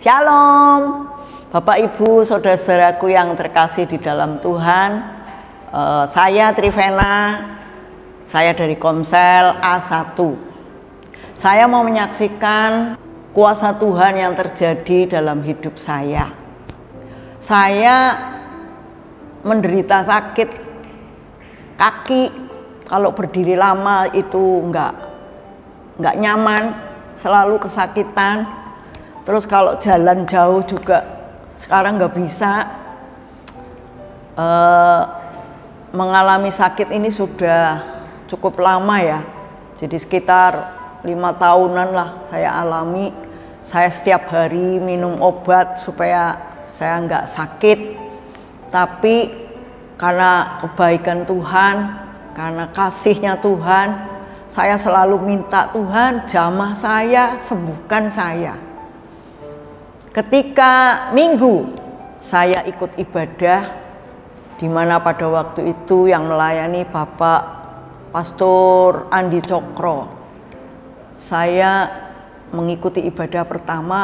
Shalom, Bapak Ibu, saudara-saudaraku yang terkasih di dalam Tuhan. Saya Trivena, saya dari Komsel A1. Saya mau menyaksikan kuasa Tuhan yang terjadi dalam hidup saya. Saya menderita sakit kaki, kalau berdiri lama itu enggak nyaman, selalu kesakitan. Terus kalau jalan jauh juga sekarang nggak bisa. Mengalami sakit ini sudah cukup lama ya. Jadi sekitar 5 tahunan lah saya alami. Saya setiap hari minum obat supaya saya nggak sakit. Tapi karena kebaikan Tuhan, karena kasihnya Tuhan, saya selalu minta Tuhan jamah saya, sembuhkan saya. Ketika Minggu saya ikut ibadah, di mana pada waktu itu yang melayani Bapak Pastor Andi Cokro. Saya mengikuti ibadah pertama.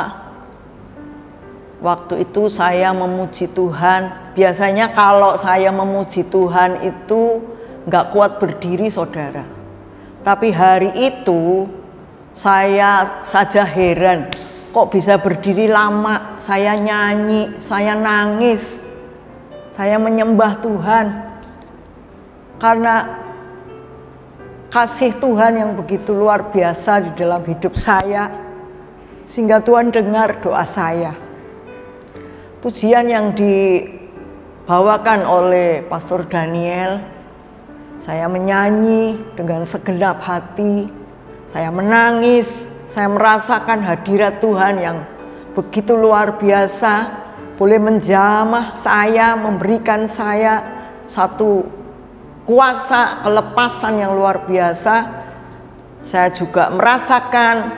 Waktu itu saya memuji Tuhan. Biasanya kalau saya memuji Tuhan itu nggak kuat berdiri, saudara. Tapi hari itu saya saja heran. Kok bisa berdiri lama? Saya nyanyi, saya nangis, saya menyembah Tuhan. Karena kasih Tuhan yang begitu luar biasa di dalam hidup saya, sehingga Tuhan dengar doa saya. Pujian yang dibawakan oleh Pastor Daniel, saya menyanyi dengan segenap hati, saya menangis. Saya merasakan hadirat Tuhan yang begitu luar biasa, boleh menjamah saya, memberikan saya satu kuasa kelepasan yang luar biasa. Saya juga merasakan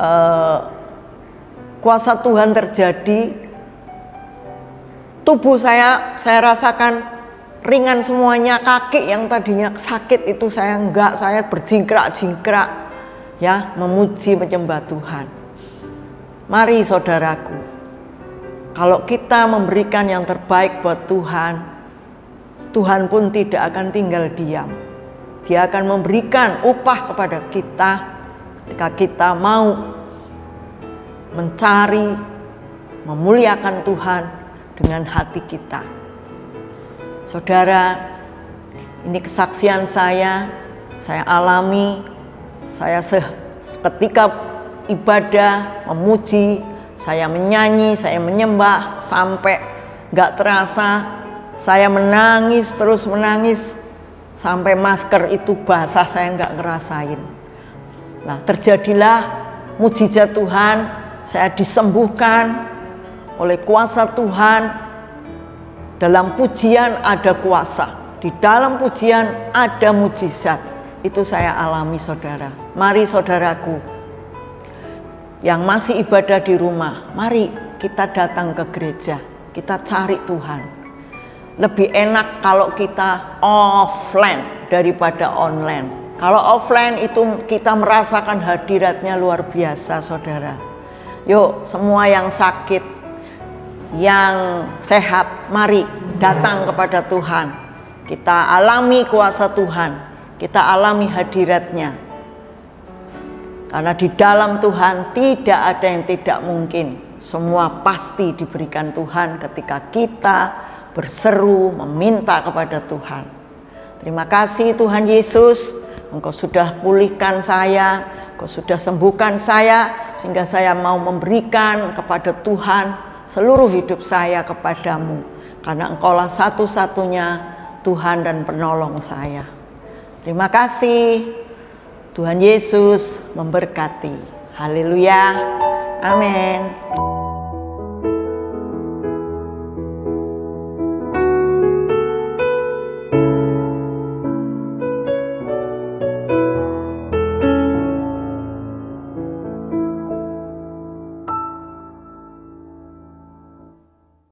kuasa Tuhan terjadi. Tubuh saya rasakan ringan semuanya. Kaki yang tadinya sakit itu saya berjingkrak-jingkrak. Ya, memuji menyembah Tuhan. Mari saudaraku, kalau kita memberikan yang terbaik buat Tuhan, Tuhan pun tidak akan tinggal diam. Dia akan memberikan upah kepada kita ketika kita mau mencari, memuliakan Tuhan dengan hati kita. Saudara, ini kesaksian saya alami. Saya ketika ibadah, memuji, saya menyanyi, saya menyembah, sampai gak terasa saya menangis, terus menangis, sampai masker itu basah, saya gak ngerasain. Nah, terjadilah mujizat Tuhan, saya disembuhkan oleh kuasa Tuhan. Dalam pujian ada kuasa, di dalam pujian ada mujizat. Itu saya alami, saudara. Mari saudaraku yang masih ibadah di rumah, mari kita datang ke gereja, kita cari Tuhan. Lebih enak kalau kita offline daripada online. Kalau offline itu kita merasakan hadiratnya luar biasa, saudara. Yuk, semua yang sakit, yang sehat, mari datang kepada Tuhan. Kita alami kuasa Tuhan. Kita alami hadiratnya. Karena di dalam Tuhan tidak ada yang tidak mungkin. Semua pasti diberikan Tuhan ketika kita berseru meminta kepada Tuhan. Terima kasih Tuhan Yesus, Engkau sudah pulihkan saya, Engkau sudah sembuhkan saya, sehingga saya mau memberikan kepada Tuhan seluruh hidup saya kepadamu. Karena Engkaulah satu-satunya Tuhan dan penolong saya. Terima kasih. Tuhan Yesus memberkati. Haleluya. Amin.